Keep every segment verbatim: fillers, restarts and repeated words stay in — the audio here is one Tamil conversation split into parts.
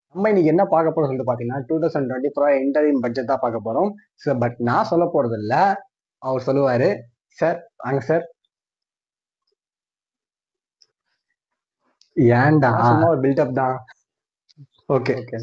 நம்ம இன்னைக்கு என்ன பார்க்க போறோம் சொல்லிட்டு பாத்தீங்கன்னா two thousand twenty four interim budget தான் பார்க்க போறோம். ஸோ பட் நான் சொல்ல போறது இல்ல, அவர் சொல்லுவாரு. சார் வாங்க சார். ஏன்டா சும்மா ஒரு பில்டப் தான். ஓகே ஓகே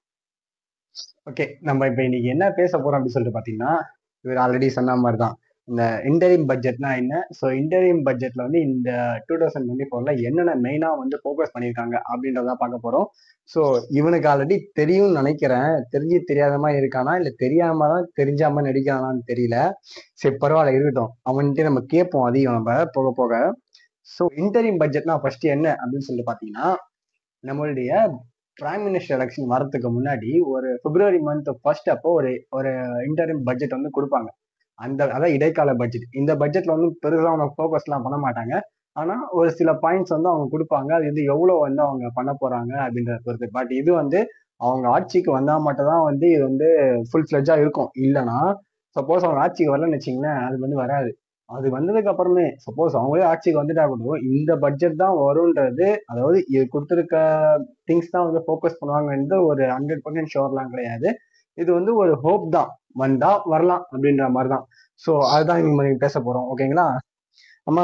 ஓகே நம்ம இப்ப இன்னைக்கு என்ன பேச போறோம் அப்படின்னு சொல்லிட்டு பாத்தீங்கன்னா, இவர் ஆல்ரெடி சொன்ன மாதிரி தான் இந்த இன்டரிம் பட்ஜெட்னா என்ன. ஸோ இன்டரிம் பட்ஜெட்ல வந்து இந்த டூ தௌசண்ட் டுவெண்ட்டி ஃபோர்ல என்னென்ன மெயினா வந்து ஃபோக்கஸ் பண்ணியிருக்காங்க அப்படின்றத பார்க்க போறோம். ஸோ இவனுக்கு ஆல்ரெடி தெரியும்னு நினைக்கிறேன். தெரிஞ்சு தெரியாதமா இருக்கானா இல்ல தெரியாம தான் தெரிஞ்சாம நடிக்கிறானான்னு தெரியல. சரி பரவாயில்ல இருக்கட்டும், அவன்கிட்ட நம்ம கேட்போம் அதிகம் நம்ம போக போக. ஸோ இன்டரிம் பட்ஜெட்னா ஃபர்ஸ்ட் என்ன அப்படின்னு சொல்லிட்டு பாத்தீங்கன்னா, நம்மளுடைய பிரைம் மினிஸ்டர் எலெக்ஷன் வரதுக்கு முன்னாடி ஒரு பிப்ரவரி மந்த் ஃபர்ஸ்ட் அப்போ ஒரு ஒரு இன்டரிம் பட்ஜெட் வந்து கொடுப்பாங்க. அந்த அதான் இடைக்கால பட்ஜெட். இந்த பட்ஜெட்ல வந்து பெருசா அவங்க ஃபோக்கஸ் எல்லாம் பண்ண மாட்டாங்க. ஆனா ஒரு சில பாயிண்ட்ஸ் வந்து அவங்க கொடுப்பாங்க. அது வந்து எவ்வளவு வந்து அவங்க பண்ண போறாங்க அப்படின்றத பொறுத்து. பட் இது வந்து அவங்க ஆட்சிக்கு வந்தா மட்டும் தான் வந்து இது வந்து ஃபுல் ஃபிளட்ஜா இருக்கும். இல்லைன்னா சப்போஸ் அவங்க ஆட்சிக்கு வரலன்னு வச்சிங்களேன், அது வந்து வராது. அது வந்ததுக்கு அப்புறமே சப்போஸ் அவங்களே ஆட்சிக்கு வந்துட்டா கூட இந்த பட்ஜெட் தான் வரும்ன்றது, அதாவது இது கொடுத்துருக்க திங்ஸ் தான் வந்து ஃபோக்கஸ் பண்ணுவாங்கன்றது ஒரு ஹண்ட்ரட் பர்சன்ட் ஷோர்லாம் கிடையாது. இது வந்து ஒரு ஹோப் தான், வந்தா வரலாம் அப்படின்ற மாதிரி தான். ஸோ அதுதான் இங்க நீங்க பேச போறோம். ஓகேங்களா? ஆமா,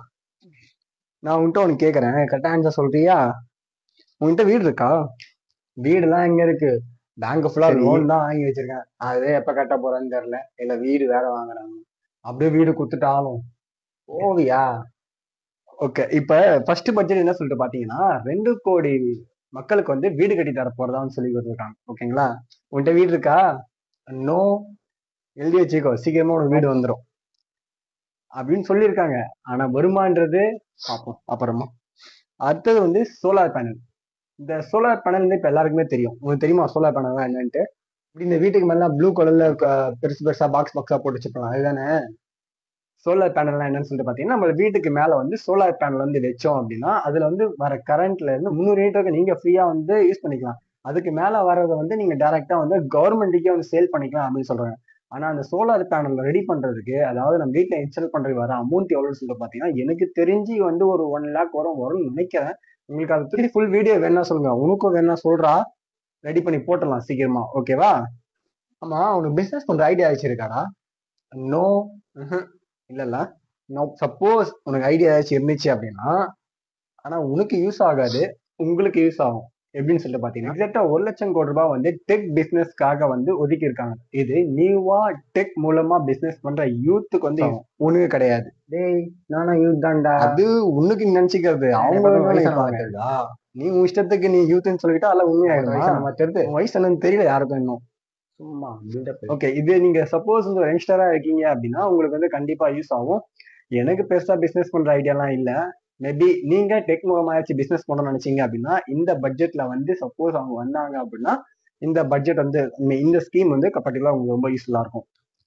நான் உன்கிட்ட ஒன்று கேட்கறேன், கரெக்டா ஆன்சர் சொல்றியா? உன்கிட்ட வீடு இருக்கா? வீடுலாம் எங்க இருக்கு? பேங்க் ஃபுல்லா லோன் தான் வாங்கி வச்சிருக்கேன். அதே எப்ப கட்ட போறேன்னு தெரியல. இல்ல வீடு வேற வாங்குறாங்க. அப்படியே வீடு குத்துட்டாலும் ஓவியா. ஓகே, இப்ப ஃபர்ஸ்ட் பட்ஜெட் என்ன சொல்லிட்டு பாத்தீங்கன்னா, ரெண்டு கோடி மக்களுக்கு வந்து வீடு கட்டி தர போறதான்னு சொல்லி கொடுத்துருக்காங்க. ஓகேங்களா? உன்கிட்ட வீடு இருக்கா? நோ. எழுதி வச்சுக்கோ, சீக்கிரமா ஒரு வீடு வந்துடும் அப்படின்னு சொல்லியிருக்காங்க. ஆனா வருமானது பார்ப்போம் அப்புறமா. அடுத்தது வந்து சோலார் பேனல். இந்த சோலார் பேனல் வந்து இப்ப எல்லாருக்குமே தெரியும். உங்களுக்கு தெரியுமா சோலார் பேனல் என்னன்ட்டு? இப்படி இந்த வீட்டுக்கு மேல ப்ளூ கலர்ல பெருசு பெருசா பாக்ஸ் பாக்ஸா போட்டு வச்சுக்கலாம், அதுதானே? சோலார் பேனல்லாம் என்னன்னு சொல்லிட்டு பாத்தீங்கன்னா, நம்ம வீட்டுக்கு மேல வந்து சோலார் பேனல் வந்து வச்சோம் அப்படின்னா அதுல வந்து வர கரண்ட்ல இருந்து முந்நூறு யூனிட் நீங்க ஃப்ரீயா வந்து யூஸ் பண்ணிக்கலாம். அதுக்கு மேல வர்றதை வந்து நீங்க டைரக்டா வந்து கவர்மெண்ட்டுக்கே வந்து சேல் பண்ணிக்கலாம் அப்படின்னு சொல்றாங்க. ஆனா அந்த சோலார் பேனல் ரெடி பண்றதுக்கு, அதாவது நம்ம வீட்டுல இன்ஸ்டால் பண்றதுக்கு வர அமௌண்ட் எவ்வளவுன்னு சொல்லிட்டு பாத்தீங்கன்னா, எனக்கு தெரிஞ்சு வந்து ஒரு ஒன் லேக் வரும் வரும்னு நினைக்கிறேன். உங்களுக்கு அதை திருப்பி ஃபுல் வீடியோ வேணா சொல்லுங்க, உனக்கும் வேணா சொல்றா, ரெடி பண்ணி போட்டுடலாம் சீக்கிரமா. ஓகேவா? ஆமா, உனக்கு பிசினஸ் பண்ற ஐடியா வச்சிருக்காடா? நோ. இல்லல்ல. நோ. சப்போஸ் உனக்கு ஐடியா ஏதாச்சும் இருந்துச்சு அப்படின்னா, ஆனா உனக்கு யூஸ் ஆகாது, உங்களுக்கு யூஸ் ஆகும். எப்படின்னு சொல்லிட்டு பாத்தீங்கன்னா, எக்ஸாக்டா ஒரு லட்சம் கோடி ரூபாய் வந்து டெக் பிசினஸ்க்காக வந்து ஒதுக்கி இருக்காங்க. இது நியூவா டெக் மூலமா பிசினஸ் பண்ற யூத்துக்கு வந்து உனக்கு கிடையாது. டேய், நானா யூத் தான்டா. அது உனக்கு நினைச்சுக்கிறது, அவங்க வயசானவங்க. நீ உன் இஷ்டத்துக்கு நீ யூத்ன்னு சொல்லிட்டா அல்ல உண்மையாயிடுமா? வயசு என்னன்னு தெரியல யாருக்கும் இன்னும். சும்மா ஓகே, இது நீங்க சப்போஸ் இந்த யங்ஸ்டரா இருக்கீங்க அப்படின்னா உங்களுக்கு வந்து கண்டிப்பா யூஸ் ஆகும். எனக்கு பெருசா பிசினஸ் பண்ற ஐடியாலாம் இல்ல. மேபி நீங்க டெக் மூலமாச்சு பிசினஸ் பண்ணணும்னு நினைச்சீங்க அப்படின்னா இந்த பட்ஜெட்ல வந்து சப்போஸ் அவங்க வந்தாங்க அப்படின்னா இந்த பட்ஜெட் வந்து இந்த ஸ்கீம் வந்து பர்டிகுலரா உங்களுக்கு ரொம்ப யூஸ்ஃபுல்லா இருக்கும்.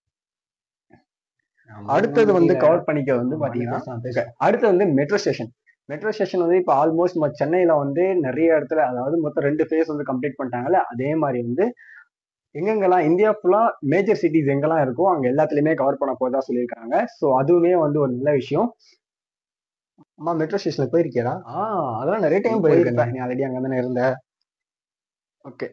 அடுத்தது வந்து கவர் பண்ணிக்க வந்து பாத்தீங்கன்னா, அடுத்து வந்து மெட்ரோ ஸ்டேஷன். மெட்ரோ ஸ்டேஷன் வந்து இப்ப ஆல்மோஸ்ட் நம்ம சென்னையில வந்து நிறைய இடத்துல, அதாவது மொத்தம் ரெண்டு ஃபேஸ் வந்து கம்ப்ளீட் பண்ணிட்டாங்கல்ல, அதே மாதிரி வந்து எங்கெங்கெல்லாம் இந்தியா ஃபுல்லா மேஜர் சிட்டிஸ் எங்கெல்லாம் இருக்கோ அங்க எல்லாத்துலயுமே கவர் பண்ண போதா சொல்லியிருக்காங்க. ஸோ அதுவுமே வந்து ஒரு நல்ல விஷயம். அம்மா, மெட்ரோ ஸ்டேஷன்ல போயிருக்கியா? ஆஹ் அதெல்லாம் நிறைய டைம் போயிருக்கேன். நீ ஆல்ரெடி அங்க தானே இருந்த. ஓகே,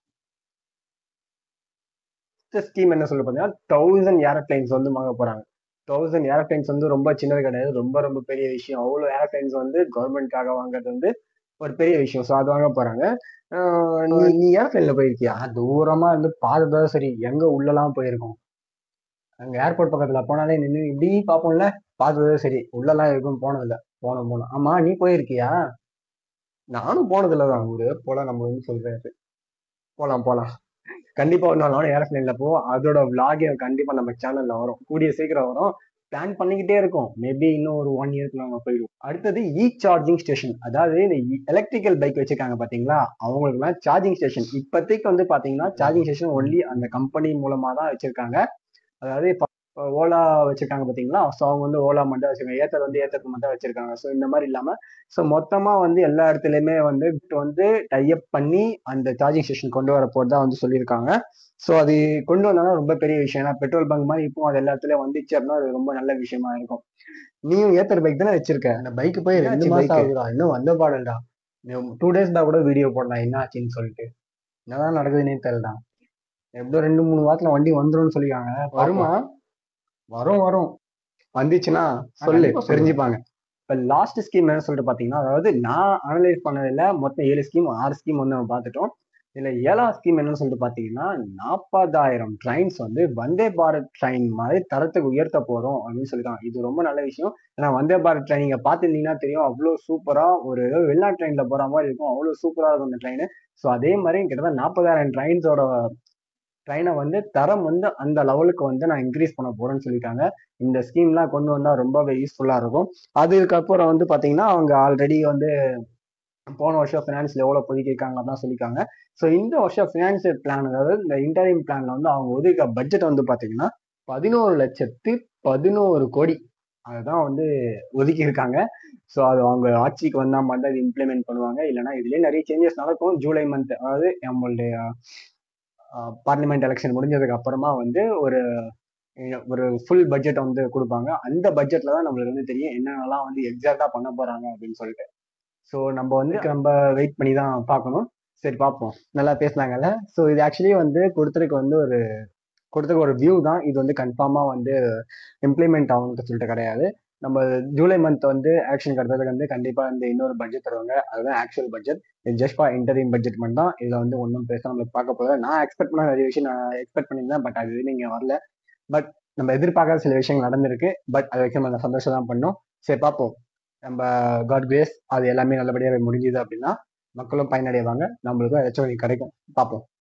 ஸ்கீம் என்ன சொல்ல பார்த்தீங்கன்னா, தௌசண்ட் ஏரோப்ளைன்ஸ் வந்து வாங்க போறாங்க. தௌசண்ட் ஏரோப்ளைன்ஸ் வந்து ரொம்ப சின்னது கிடையாது, ரொம்ப ரொம்ப பெரிய விஷயம். அவ்வளவு ஏரோப்ளைன்ஸ் வந்து கவர்மெண்ட்காக வாங்குறது வந்து ஒரு பெரிய விஷயம். ஸோ அது வாங்க போறாங்க. நீ நீ ஏரோப்ளைன்ல போயிருக்கியா? தூரமா இருந்து பார்த்ததா சரி, எங்க உள்ளலாம் போயிருக்கோம். அங்க ஏர்போர்ட் பக்கத்துல போனாலே நின்று இப்படி பார்ப்போம்ல, பார்த்ததே சரி, உள்ளலாம் இருக்கும் போனதில்ல. போனோம் போனோம். ஆமா, நீ போயிருக்கியா? நானும் போனதில்லதான். ஊரு போலாம், நம்ம வந்து சொல்றாரு. போலாம் போலாம், கண்டிப்பா ஒரு நாள் ஏரோப்ளைன்ல போ. அதோட விளாகே கண்டிப்பா நம்ம சேனல்ல வரும், கூடிய சீக்கிரம் வரும். பிளான் பண்ணிக்கிட்டே இருக்கும். மேபி இன்னும் ஒரு ஒன் இயர்க்கு நாங்க போயிடுவோம். அடுத்தது இ சார்ஜிங் ஸ்டேஷன். அதாவது இந்த எலக்ட்ரிக்கல் பைக் வச்சிருக்காங்க பாத்தீங்களா, அவங்களுக்கு எல்லாம் சார்ஜிங் ஸ்டேஷன் இப்போதைக்கு வந்து பாத்தீங்கன்னா சார்ஜிங் ஸ்டேஷன் ஒன்லி அந்த கம்பெனி மூலமா தான் வச்சிருக்காங்க. அதாவது ஓலா வச்சிருக்காங்க பாத்தீங்களா, ஸோ அவங்க வந்து ஓலா மட்டும் வச்சிருக்காங்க, ஏத்தர் வந்து ஏத்தருக்கு மட்டும் வச்சிருக்காங்க. ஸோ இந்த மாதிரி இல்லாம ஸோ மொத்தமா வந்து எல்லா இடத்துலயுமே வந்து வந்து டைப் பண்ணி அந்த சார்ஜிங் ஸ்டேஷன் கொண்டு வர போறதா வந்து சொல்லியிருக்காங்க. ஸோ அது கொண்டு வந்தாலும் ரொம்ப பெரிய விஷயம். ஏன்னா பெட்ரோல் பங்க் மாதிரி இப்போ அது எல்லா இடத்துலயும் வந்துச்சு அப்படின்னா அது ரொம்ப நல்ல விஷயமா இருக்கும். நீயும் ஏத்தர் பைக் தானே வச்சிருக்க? அந்த பைக் போய் ரெண்டு மாசம் ஆகுதா, இன்னும் வந்த பாடல்டா. டூ டேஸ் தான் கூட வீடியோ போடலாம் என்ன ஆச்சுன்னு சொல்லிட்டு. என்னதான் நடக்குதுன்னே தெரியல. எப்படியோ ரெண்டு மூணு வாரத்துல வண்டி வந்துரும்னு சொல்லிருக்காங்க. வருமா? வரும் வரும். வந்துச்சுன்னா சொல்லு, தெரிஞ்சுப்பாங்க. இப்போ லாஸ்ட் ஸ்கீம் என்ன சொல்லிட்டு பார்த்தீங்கன்னா, அதாவது நான் அனலைஸ் பண்ணதில்ல, மொத்தம் ஏழு ஸ்கீம் ஆறு ஸ்கீம் வந்து நம்ம பார்த்துட்டோம். இதுல ஏழாவது ஸ்கீம் என்னன்னு சொல்லிட்டு பார்த்தீங்கன்னா, நாற்பதாயிரம் ட்ரெயின்ஸ் வந்து வந்தே பாரத் ட்ரெயின் மாதிரி தரத்துக்கு உயர்த்த போறோம் அப்படின்னு சொல்லியிருக்காங்க. இது ரொம்ப நல்ல விஷயம். ஏன்னா வந்தே பாரத் ட்ரெயின் நீங்க பார்த்துருந்தீங்கன்னா தெரியும், அவ்வளோ சூப்பரா ஒரு வெளிநாட்டு ட்ரெயின்ல போற மாதிரி இருக்கும். அவ்வளோ சூப்பரா இருக்கும் அந்த ட்ரெயின். ஸோ அதே மாதிரி கிட்டத்தட்ட நாற்பதாயிரம் ட்ரெயின்ஸோட ட்ரெயினை வந்து தரம் வந்து அந்த லெவலுக்கு வந்து நான் இன்க்ரீஸ் பண்ண போறேன்னு சொல்லியிருக்காங்க. இந்த ஸ்கீம்லாம் கொண்டு வந்தா ரொம்பவே யூஸ்ஃபுல்லா இருக்கும். அதுக்கப்புறம் வந்து பாத்தீங்கன்னா அவங்க ஆல்ரெடி வந்து போன வருஷம் ஃபினான்ஸ்ல எவ்வளவு ஒதுக்கியிருக்காங்க அதான் சொல்லியிருக்காங்க. ஸோ இந்த வருஷம் ஃபினான்சியல் பிளான், அதாவது இந்த இன்டரிம் பிளான்ல வந்து அவங்க ஒதுக்க பட்ஜெட் வந்து பாத்தீங்கன்னா பதினோரு லட்சத்து பதினோரு கோடி அதுதான் வந்து ஒதுக்கி இருக்காங்க. ஸோ அது அவங்க ஆட்சிக்கு வந்தா மட்டும் இது இம்ப்ளிமெண்ட் பண்ணுவாங்க. இல்லைன்னா இதுலயே நிறைய சேஞ்சஸ் நடக்கும். ஜூலை மந்த், அதாவது நம்மளுடைய பார்லிமெண்ட் எலெக்ஷன் முடிஞ்சதுக்கு அப்புறமா வந்து ஒரு ஒரு ஃபுல் பட்ஜெட் வந்து கொடுப்பாங்க. அந்த பட்ஜெட்ல தான் நம்மளுக்கு வந்து தெரியும் என்னென்னலாம் வந்து எக்ஸாக்டா பண்ண போறாங்க அப்படின்னு சொல்லிட்டு. ஸோ நம்ம வந்து நம்ம வெயிட் பண்ணி தான் பார்க்கணும். சரி பார்ப்போம். நல்லா பேசினாங்கல்ல. ஸோ இது ஆக்சுவலி வந்து கொடுத்துருக்கு வந்து ஒரு கொடுத்துருக்க ஒரு வியூ தான். இது வந்து கன்ஃபார்மா வந்து இம்ப்ளிமெண்ட் ஆகும்னு சொல்லிட்டு கிடையாது. நம்ம ஜூலை மந்த் வந்து ஆக்ஷன் எடுத்ததுக்கு வந்து கண்டிப்பா இந்த இன்னொரு பட்ஜெட் தருவாங்க. அதுதான் ஆக்சுவல் பட்ஜெட். இது ஜஸ்ட் ஃபார் இன்டரிம் பட்ஜெட் மட்டும் தான். இதுல வந்து ஒன்றும் பேச நம்மளுக்கு பார்க்க போகுது. நான் எக்ஸ்பெக்ட் பண்ண நிறைய விஷயம் நான் எக்ஸ்பெக்ட் பண்ணியிருந்தேன். பட் அது நீங்க வரல. பட் நம்ம எதிர்பார்க்காத சில விஷயங்கள் நடந்திருக்கு. பட் அதை வச்சு நம்ம சந்தோஷம் தான் பண்ணோம். சரி பார்ப்போம். நம்ம காட் கிரேஸ் அது எல்லாமே நல்லபடியாக முடிஞ்சுது அப்படின்னா மக்களும் பயனடைவாங்க. நம்மளுக்கும் ஏதாச்சும் கிடைக்கும். பார்ப்போம்.